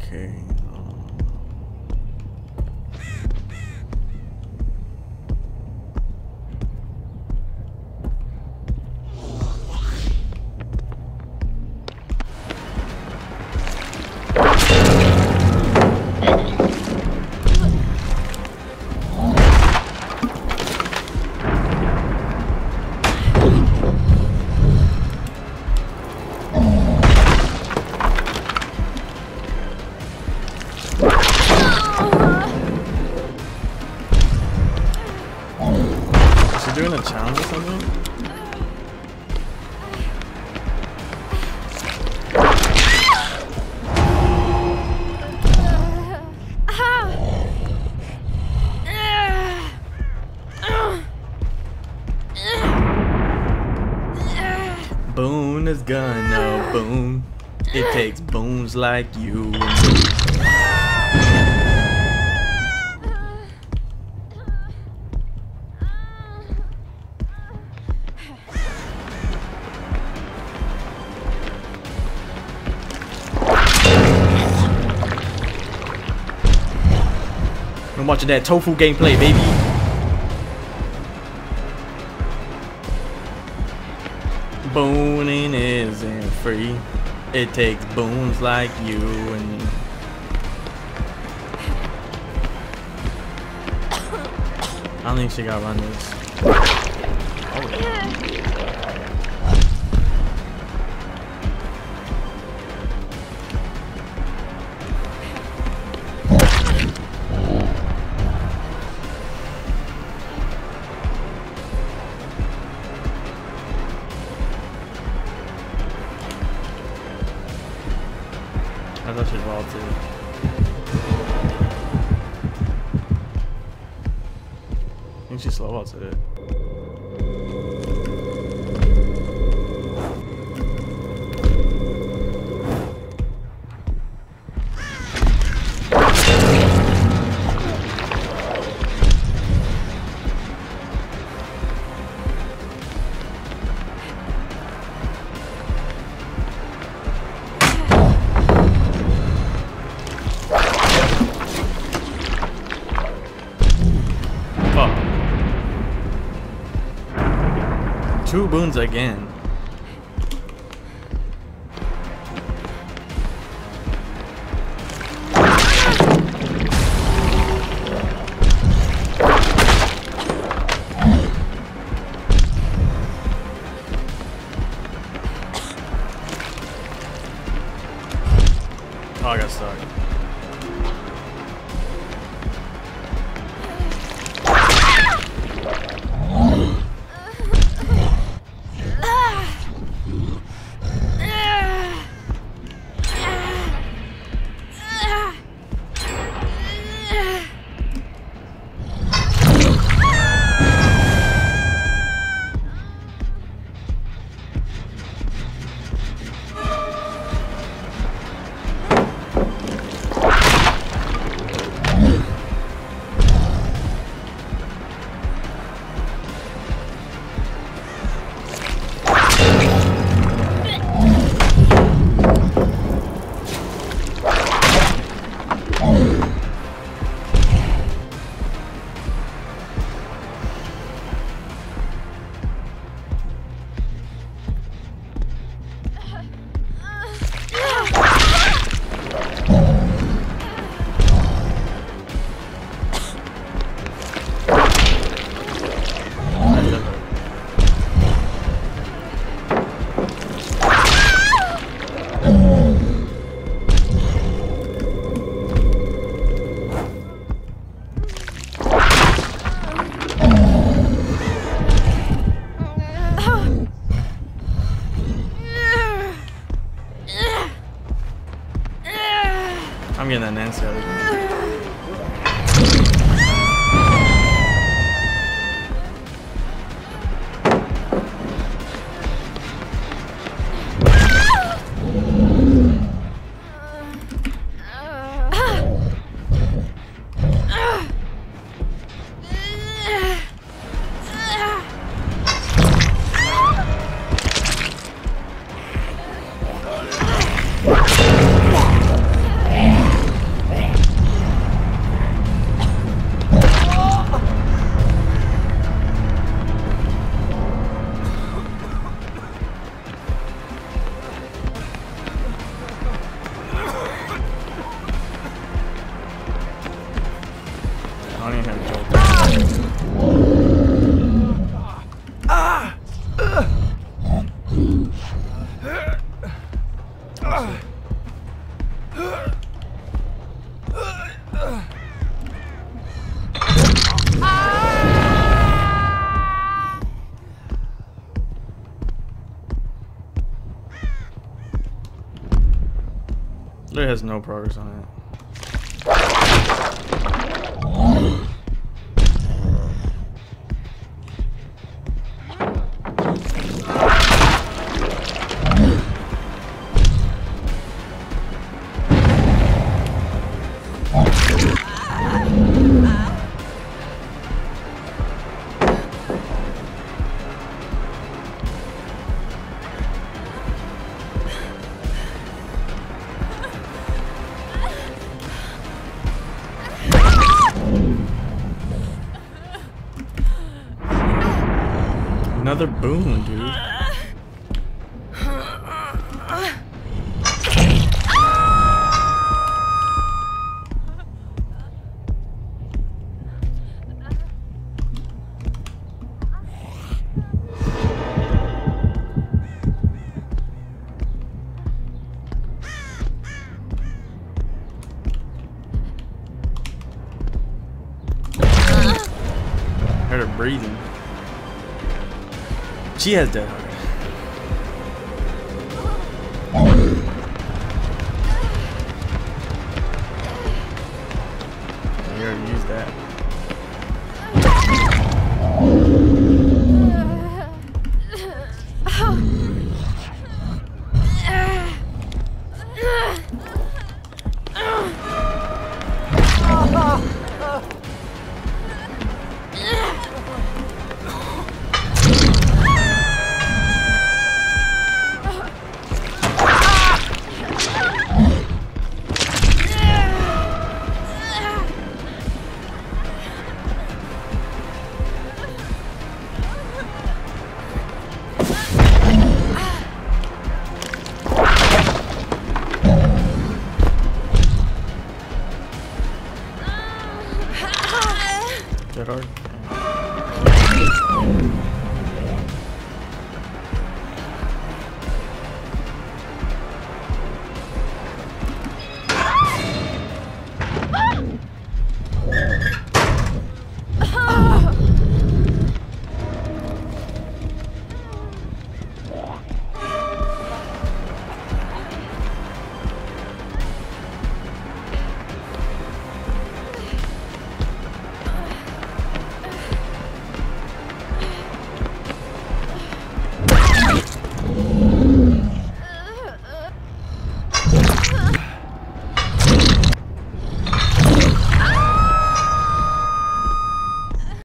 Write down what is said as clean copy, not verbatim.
Okay. Doing a challenge or something? Boone is gonna boom. It takes boons like you and me. I'm watching that tofu gameplay, baby. Booning isn't free. It takes boons like you and me. I don't think she gotta run this. Oh, yeah. I thought she'd roll too. I think she slow vaulted it. Two boons again. Oh, I got stuck. I'm getting that Nancy out of here. shit. It has no progress on it. Another boon, dude. Heard her breathing. She has dead heart. We already used that. Dead hard.